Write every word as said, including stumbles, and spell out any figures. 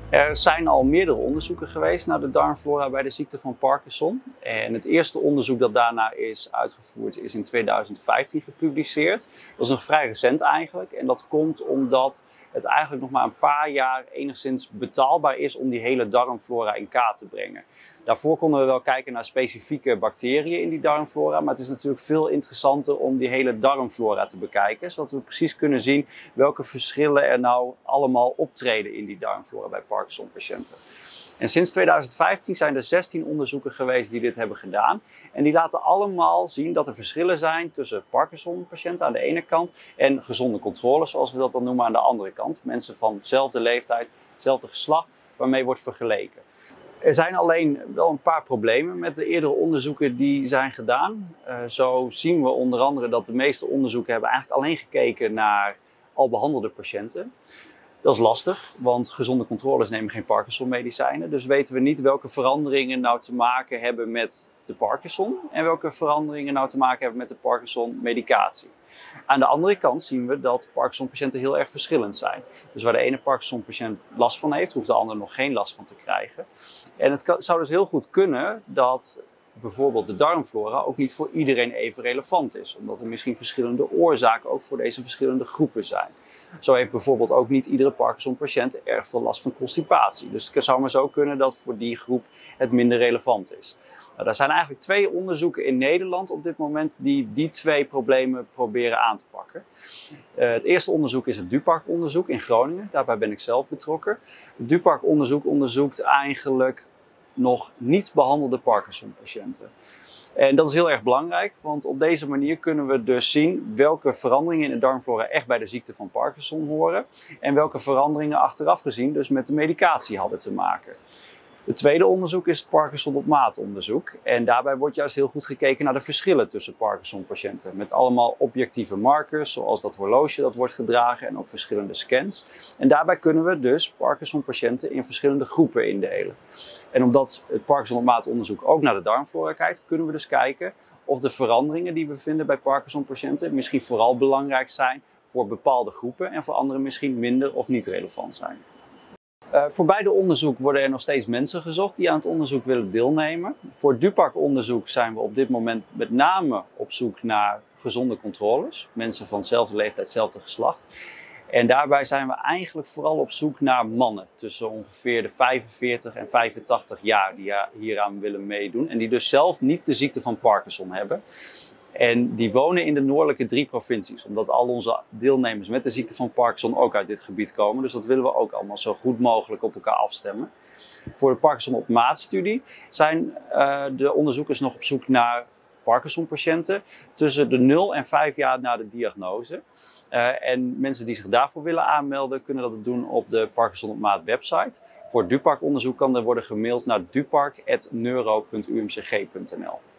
Er zijn al meerdere onderzoeken geweest naar de darmflora bij de ziekte van Parkinson. En het eerste onderzoek dat daarna is uitgevoerd is in tweeduizend vijftien gepubliceerd. Dat is nog vrij recent eigenlijk. En dat komt omdat het eigenlijk nog maar een paar jaar enigszins betaalbaar is om die hele darmflora in kaart te brengen. Daarvoor konden we wel kijken naar specifieke bacteriën in die darmflora. Maar het is natuurlijk veel interessanter om die hele darmflora te bekijken. Zodat we precies kunnen zien welke verschillen er nou allemaal optreden in die darmflora bij Parkinson-patiënten. En sinds tweeduizend vijftien zijn er zestien onderzoeken geweest die dit hebben gedaan. En die laten allemaal zien dat er verschillen zijn tussen Parkinson-patiënten aan de ene kant en gezonde controles, zoals we dat dan noemen, aan de andere kant. Mensen van dezelfde leeftijd, hetzelfde geslacht, waarmee wordt vergeleken. Er zijn alleen wel een paar problemen met de eerdere onderzoeken die zijn gedaan. Uh, zo zien we onder andere dat de meeste onderzoeken hebben eigenlijk alleen gekeken naar al behandelde patiënten. Dat is lastig, want gezonde controles nemen geen Parkinson-medicijnen. Dus weten we niet welke veranderingen nou te maken hebben met de Parkinson en welke veranderingen nou te maken hebben met de Parkinson-medicatie. Aan de andere kant zien we dat Parkinson-patiënten heel erg verschillend zijn. Dus waar de ene Parkinson-patiënt last van heeft, hoeft de andere nog geen last van te krijgen. En het kan, zou dus heel goed kunnen dat bijvoorbeeld de darmflora ook niet voor iedereen even relevant is. Omdat er misschien verschillende oorzaken ook voor deze verschillende groepen zijn. Zo heeft bijvoorbeeld ook niet iedere Parkinson-patiënt erg veel last van constipatie. Dus het zou maar zo kunnen dat voor die groep het minder relevant is. Nou, er zijn eigenlijk twee onderzoeken in Nederland op dit moment die die twee problemen proberen aan te pakken. Uh, het eerste onderzoek is het DUPAC-onderzoek in Groningen. Daarbij ben ik zelf betrokken. Het DUPAC-onderzoek onderzoekt eigenlijk nog niet behandelde Parkinson-patiënten. En dat is heel erg belangrijk, want op deze manier kunnen we dus zien welke veranderingen in de darmflora echt bij de ziekte van Parkinson horen en welke veranderingen achteraf gezien dus met de medicatie hadden te maken. Het tweede onderzoek is het Parkinson op maat onderzoek. En daarbij wordt juist heel goed gekeken naar de verschillen tussen Parkinson-patiënten. Met allemaal objectieve markers, zoals dat horloge dat wordt gedragen en ook verschillende scans. En daarbij kunnen we dus Parkinson-patiënten in verschillende groepen indelen. En omdat het Parkinson op maat onderzoek ook naar de darmflora kijkt, kunnen we dus kijken of de veranderingen die we vinden bij Parkinson-patiënten misschien vooral belangrijk zijn voor bepaalde groepen en voor anderen misschien minder of niet relevant zijn. Uh, voor beide onderzoek worden er nog steeds mensen gezocht die aan het onderzoek willen deelnemen. Voor het DUPAC-onderzoek zijn we op dit moment met name op zoek naar gezonde controles. Mensen van dezelfde leeftijd, hetzelfde geslacht. En daarbij zijn we eigenlijk vooral op zoek naar mannen tussen ongeveer de vijfenveertig en vijfentachtig jaar die hieraan willen meedoen. En die dus zelf niet de ziekte van Parkinson hebben. En die wonen in de noordelijke drie provincies, omdat al onze deelnemers met de ziekte van Parkinson ook uit dit gebied komen. Dus dat willen we ook allemaal zo goed mogelijk op elkaar afstemmen. Voor de Parkinson op maat studie zijn uh, de onderzoekers nog op zoek naar Parkinson-patiënten tussen de nul en vijf jaar na de diagnose. Uh, en mensen die zich daarvoor willen aanmelden, kunnen dat doen op de Parkinson op maat website. Voor het DUPAC-onderzoek kan er worden gemaild naar dupac punt neuro punt u m c g punt n l.